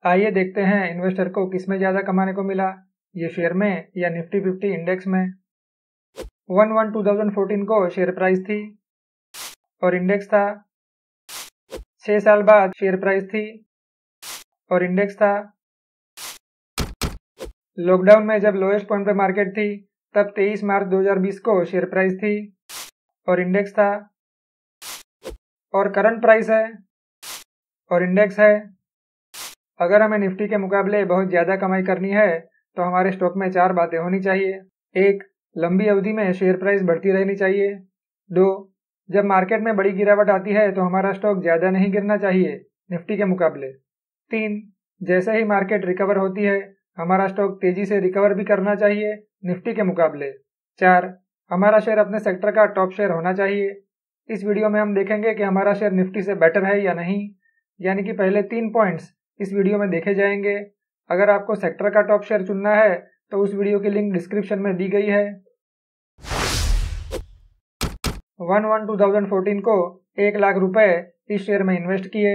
आइए देखते हैं इन्वेस्टर को किसमें ज़्यादा कमाने को मिला, ये शेयर में या निफ्टी 50 इंडेक्स में। 1/1/2014 को शेयर प्राइस थी और इंडेक्स था। 6 साल बाद शेयर प्राइस थी और इंडेक्स था। लॉकडाउन में जब लोएस्ट पॉइंट पे मार्केट थी तब 23 मार्च 2020 को शेयर प्राइस थी और इंडेक्स था। और करंट प्राइस है और इंडेक्स है। अगर हमें निफ्टी के मुकाबले बहुत ज़्यादा कमाई करनी है तो हमारे स्टॉक में 4 बातें होनी चाहिए। 1. लंबी अवधि में शेयर प्राइस बढ़ती रहनी चाहिए। 2. जब मार्केट में बड़ी गिरावट आती है तो हमारा स्टॉक ज़्यादा नहीं गिरना चाहिए निफ्टी के मुकाबले। 3. जैसे ही मार्केट रिकवर होती है हमारा स्टॉक तेज़ी से रिकवर भी करना चाहिए निफ्टी के मुकाबले। 4. हमारा शेयर अपने सेक्टर का टॉप शेयर होना चाहिए। इस वीडियो में हम देखेंगे कि हमारा शेयर निफ्टी से बेटर है या नहीं, यानी कि पहले 3 पॉइंट्स इस वीडियो में देखे जाएंगे। अगर आपको सेक्टर का टॉप शेयर चुनना है तो उस वीडियो की लिंक डिस्क्रिप्शन में दी गई है। 1/1/2014 को 1 लाख रुपए इस शेयर में इन्वेस्ट किए।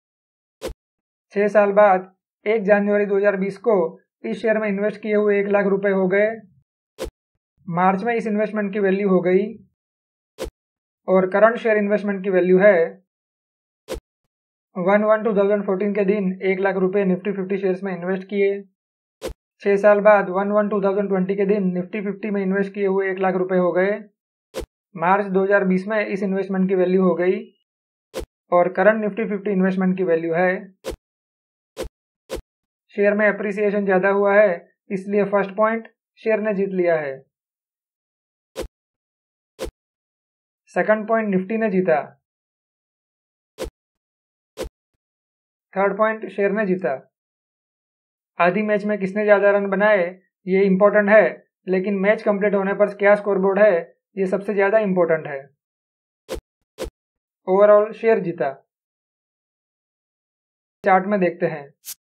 6 साल बाद 1 जनवरी 2020 को इस शेयर में इन्वेस्ट किए हुए 1 लाख रुपए हो गए। मार्च में इस इन्वेस्टमेंट की वैल्यू हो गई और करंट शेयर इन्वेस्टमेंट की वैल्यू है 1/1/2014 के दिन 1 लाख रुपए निफ्टी 50 शेयर्स में इन्वेस्ट किए। 6 साल बाद 1/1/2020 के दिन निफ्टी 50 में इन्वेस्ट किए हुए 1 लाख रुपए हो गए। मार्च 2020 में इस इन्वेस्टमेंट की वैल्यू हो गई और करंट निफ्टी 50 इन्वेस्टमेंट की वैल्यू है। शेयर में अप्रिसिएशन ज़्यादा हुआ है, इसलिए फर्स्ट पॉइंट शेयर ने जीत लिया है। सेकंड पॉइंट निफ्टी ने जीता। थर्ड पॉइंट शेयर ने जीता। आधी मैच में किसने ज़्यादा रन बनाए ये इंपॉर्टेंट है, लेकिन मैच कंप्लीट होने पर क्या स्कोरबोर्ड है ये सबसे ज़्यादा इंपॉर्टेंट है। ओवरऑल शेयर जीता। चार्ट में देखते हैं।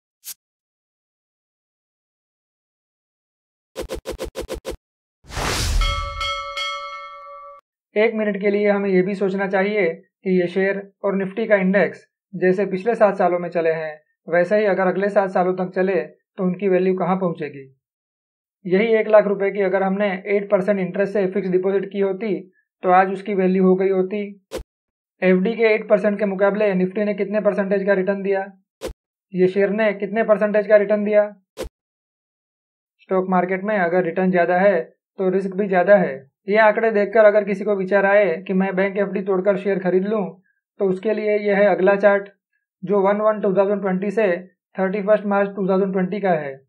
एक मिनट के लिए हमें यह भी सोचना चाहिए कि ये शेयर और निफ्टी का इंडेक्स जैसे पिछले 7 सालों में चले हैं वैसे ही अगर अगले 7 सालों तक चले तो उनकी वैल्यू कहाँ पहुँचेगी। यही 1 लाख रुपए की अगर हमने 8% इंटरेस्ट से फिक्स डिपॉजिट की होती तो आज उसकी वैल्यू हो गई होती। एफडी के 8% के मुकाबले निफ्टी ने कितने परसेंटेज का रिटर्न दिया, ये शेयर ने कितने परसेंटेज का रिटर्न दिया। स्टॉक मार्केट में अगर रिटर्न ज़्यादा है तो रिस्क भी ज़्यादा है। ये आंकड़े देखकर अगर किसी को विचार आए कि मैं बैंक एफडी तोड़कर शेयर खरीद लूं तो उसके लिए यह है अगला चार्ट जो 1/1/2020 से 31 मार्च 2020 का है।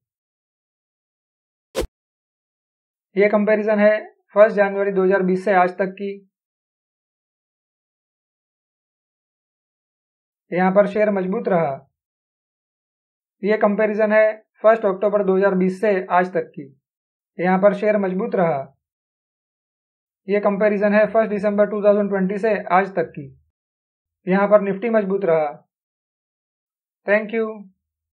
ये कंपैरिजन है 1 जनवरी 2020 से आज तक की। यहाँ पर शेयर मजबूत रहा। ये कंपैरिजन है 1 अक्टूबर 2020 से आज तक की। यहाँ पर शेयर मजबूत रहा। ये कंपैरिजन है 1 दिसंबर 2020 से आज तक की। यहाँ पर निफ्टी मजबूत रहा। Thank you.